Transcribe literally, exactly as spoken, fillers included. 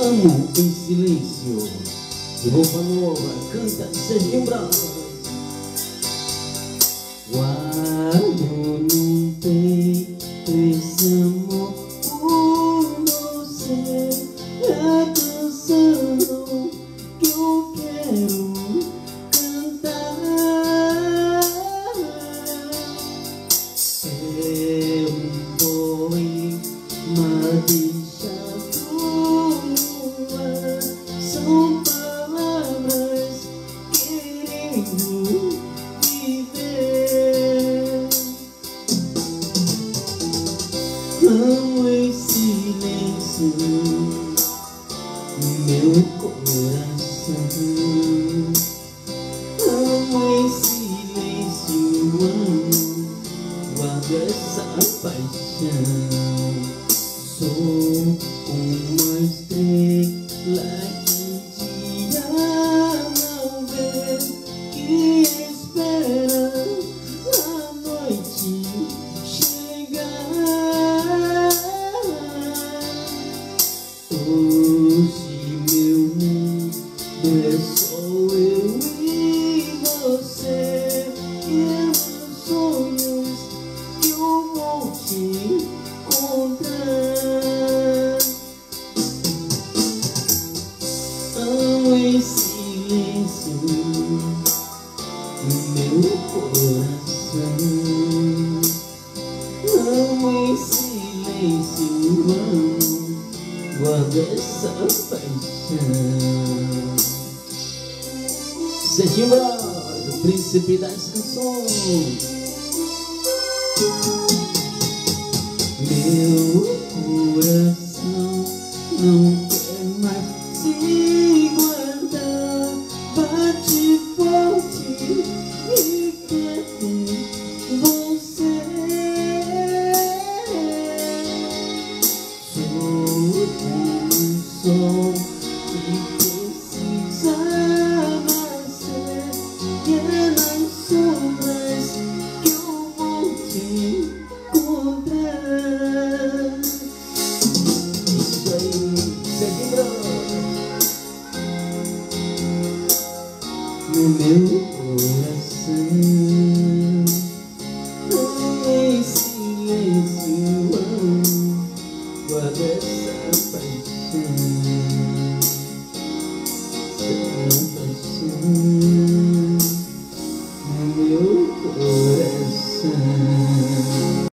Amo em silêncio. De roupa nova, canta Serginho Bravo. Guardo no peito esse amor por você. É a canção que eu quero cantar. É um poema deixado no ar. São palavras querendo viver. Amo em silêncio meu coração. Amo em silêncio, amo, guardo essa paixão. Sou uma estrela que um dia não vê, que espera a noite chegar. Hoje meu mundo é só eu e você, e os sonhos que eu vou te contar. Amo em silêncio meu coração. Amo em silêncio, amo, guardo essa paixão. Serginho Bravo, o príncipe das canções. Meu coração